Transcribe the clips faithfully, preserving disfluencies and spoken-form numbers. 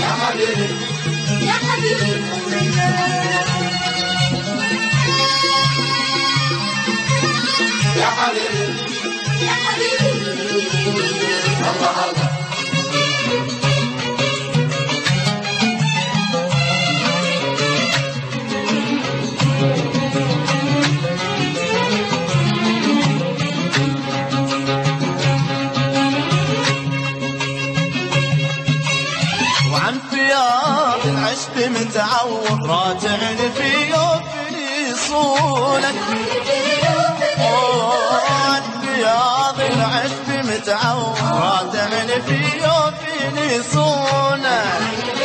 يا حبيبي يا حبيبي يا حبيبي يا حبيبي الله الله وعن فياض العشب متعود راجعني في يوم يصونك وعن فياض العشب متعود راجعني في يوم يصونك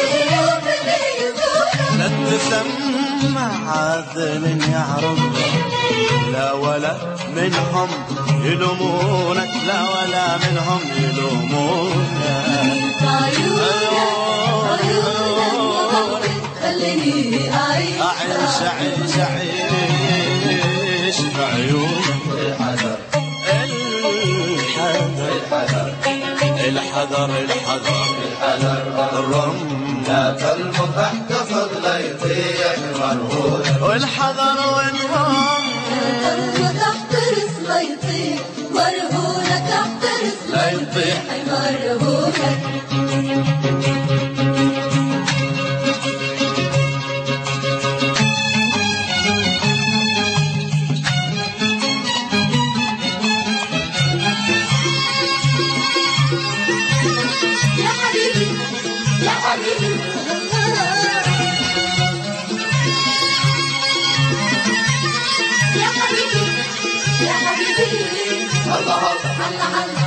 لا تسمع عذل يعرض لا ولا منهم يلومونك لا ولا منهم يلومونك خليني أعيش أعيش أعيش أعيش بعيونك الحذر الحذر الحذر الحذر الحذر الرم لا تلمط احتفظ لا يطيح مرهون والحذر والرم تحترس لا يطيح مرهونك تحترس لا يطيح مرهونك يا حبيبي يا حبيبي يا حبيبي الله الله الله الله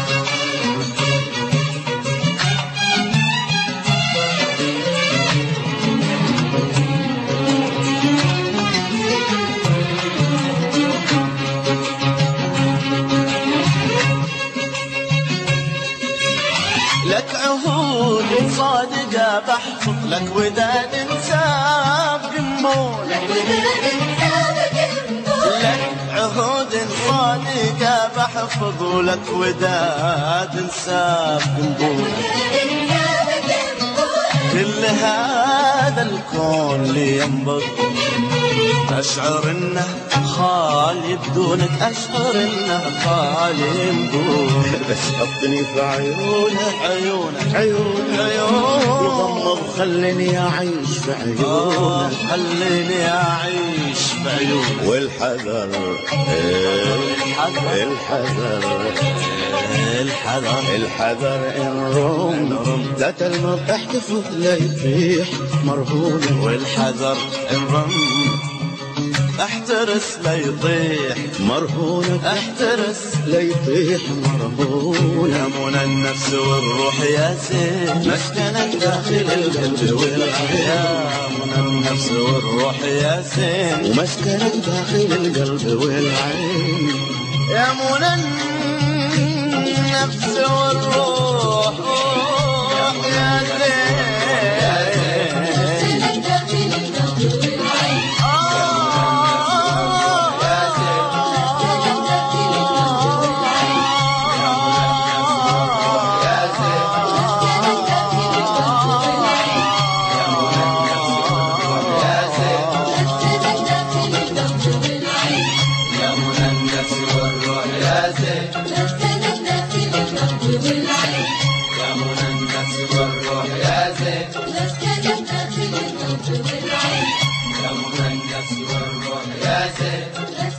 لك عهود صادقة بحفظ لك وداد انساب قنبول لك وداد انساب قنبول لك عهود صادقة بحفظ لك وداد انساب قنبول كل هذا الكون لي ينبض أشعر إنه خالي بدونك أشعر إنه خالي بدونك بس حطني في عيونك عيونك عيونك عيونك وغمض خليني أعيش في عيونك خليني أعيش في عيونك والحذر الحذر الحذر الحذر الحذر الروم لا تلمط احتفظ لا يطيح مرهونك والحذر الرم احترس لا يطيح مرهونك احترس لا يطيح مرهونك يا منى النفس والروح يا سيد مسكنك داخل القلب والعين يا منى النفس والروح يا سيد ومسكنك داخل القلب والعين يا منى النفس والروح يا سيد يا منى النفس والروح يا زين